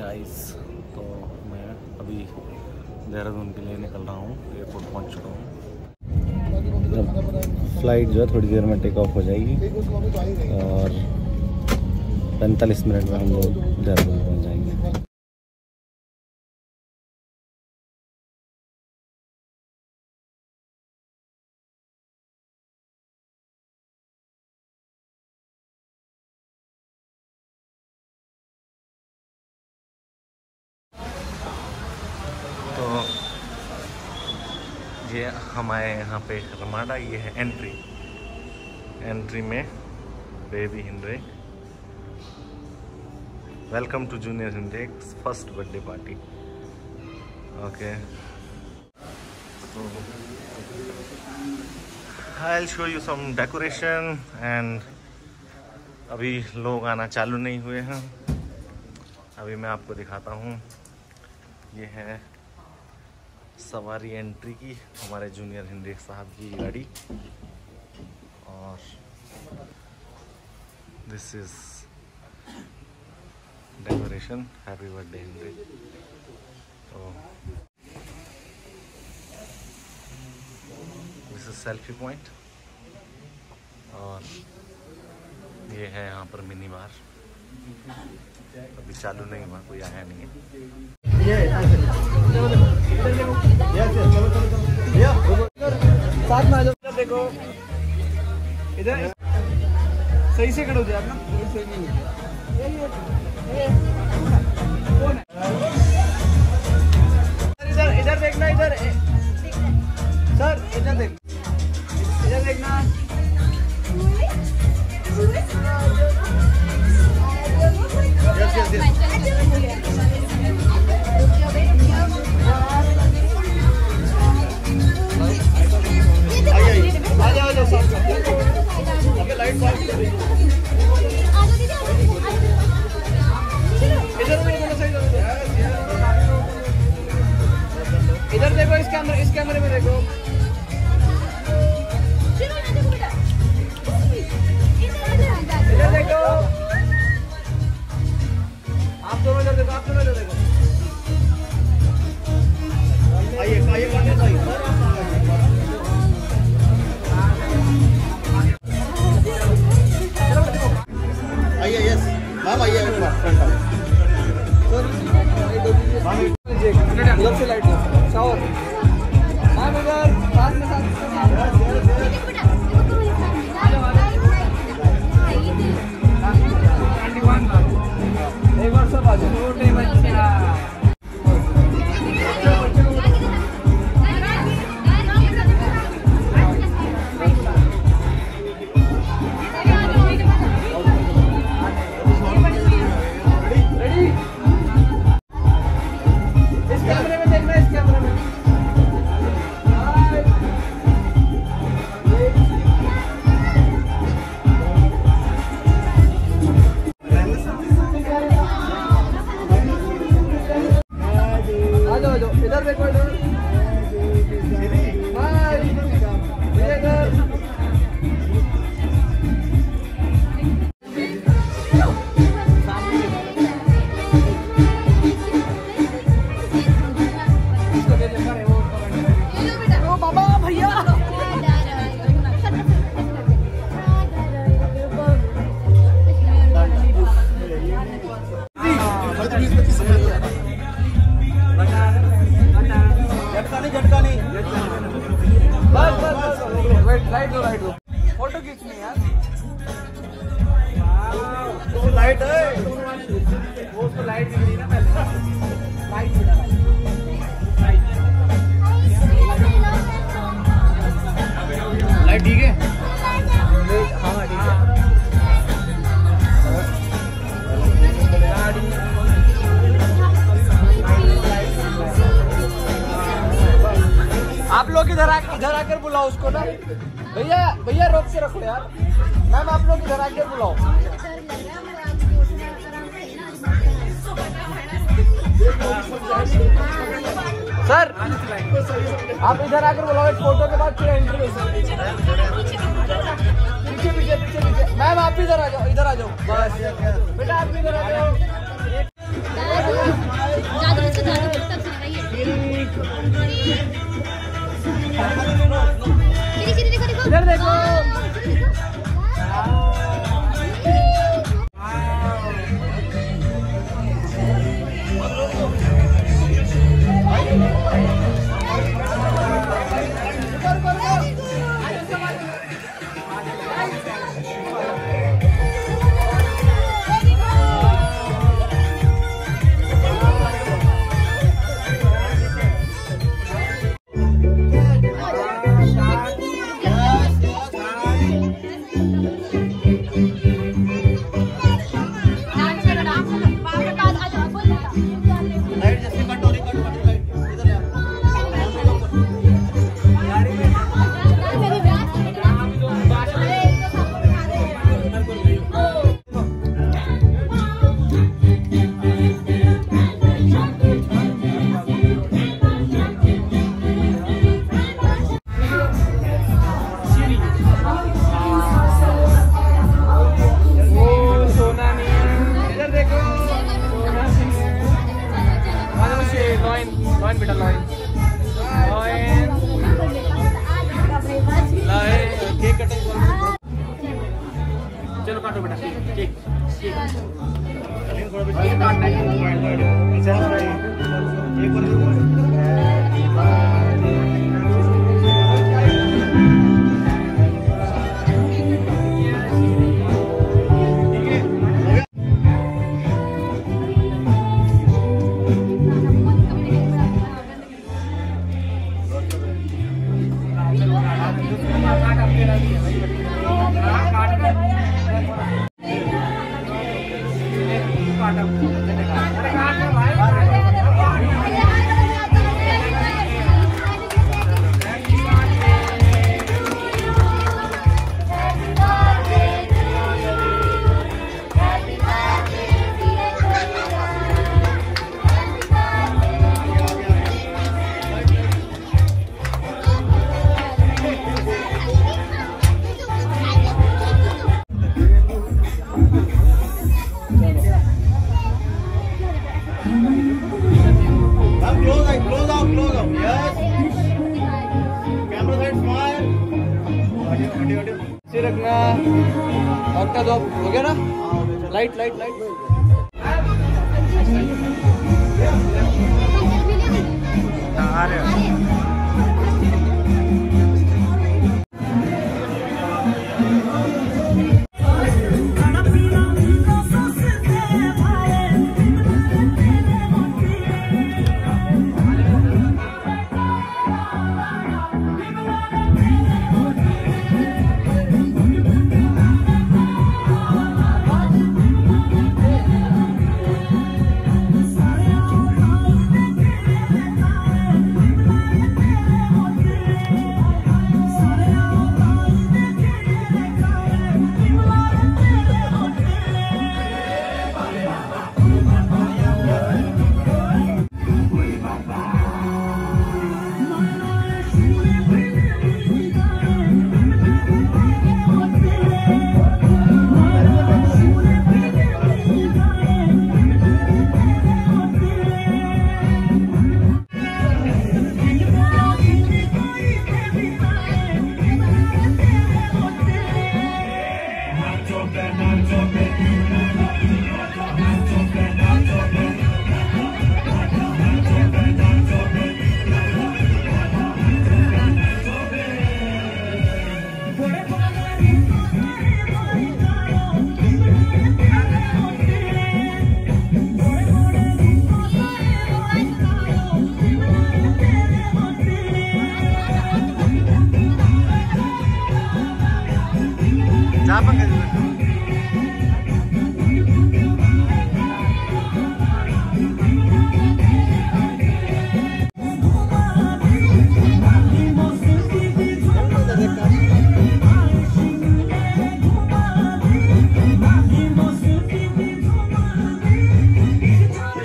Guys, तो मैं अभी देहरादून के लिए निकल रहा हूँ। एयरपोर्ट पहुँच चुका हूँ। फ्लाइट जो है थोड़ी देर में टेक ऑफ हो जाएगी और 45 मिनट में हम लोग देहरादून पहुँच जाएंगे। तो ये हम आए यहाँ पे रमाडा। ये है एंट्री में baby Hendrik. Welcome to junior Hendrik first birthday party. Okay, I will show you some decoration and अभी लोग आना चालू नहीं हुए हैं। अभी मैं आपको दिखाता हूँ। ये है सवारी एंट्री की हमारे जूनियर हिंड्रिक साहब की गाड़ी और this is decoration. Happy birthday Hendrik. तो दिस इज सेल्फी पॉइंट और ये है यहाँ पर मिनी बार। अभी चालू नहीं हुआ, कोई आया नहीं है। साथ में आ जाओ। देखो इधर सही से खड़े हो जाए ना। इधर इधर देखना, इधर सर इधर देख, इधर देखना। Yes, yes, yes. इधर देखो, इस कैमरे में देखो। इधर देखो, आप दोनों इधर देखो, आप दोनों इधर देखो। आइए आइए आइए, यस मैम आइए इधर से लाइट शावर मैम, इधर साथ में एक बार सब आ जाओ। इधर देखो, इधर बाबा भैया झटका नहीं। बस लाइट दो फोटो खींचनी यार। लाइट है वो, उसको लाइट दिख रही ना पहले। लाइट ठीक है। हाँ ठीक है। आप लोग इधर आकर बुलाओ उसको ना। भैया रोक के रखो यार। मैम आप लोग इधर आकर बुलाओ। सर आप इधर आकर बुलाओ, एक फोटो के बाद फिर एंट्री। पीछे मैम आप इधर आ जाओ, बस बेटा आप इधर आ जाओ। रखना डॉक्टर दो हो गया ना। लाइट लाइट लाइट आ रहे हैं।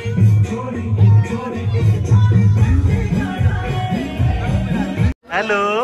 हेलो